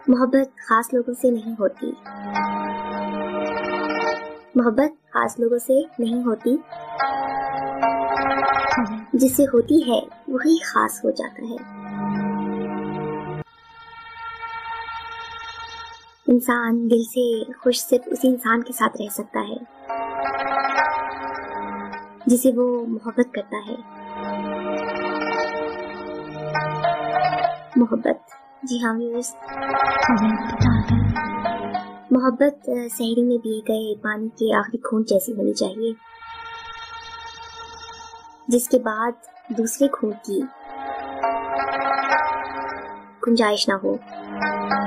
मोहब्बत खास लोगों से नहीं होती। मोहब्बत खास लोगों से नहीं होती, जिससे होती है वही खास हो जाता है। इंसान दिल से खुश सिर्फ उसी इंसान के साथ रह सकता है जिसे वो मोहब्बत करता है। मोहब्बत, जी हाँ व्यूअर्स, मोहब्बत सहरी में पिए गए पानी के आखिरी खूंट जैसी होनी चाहिए, जिसके बाद दूसरे खूंट की गुंजाइश ना हो।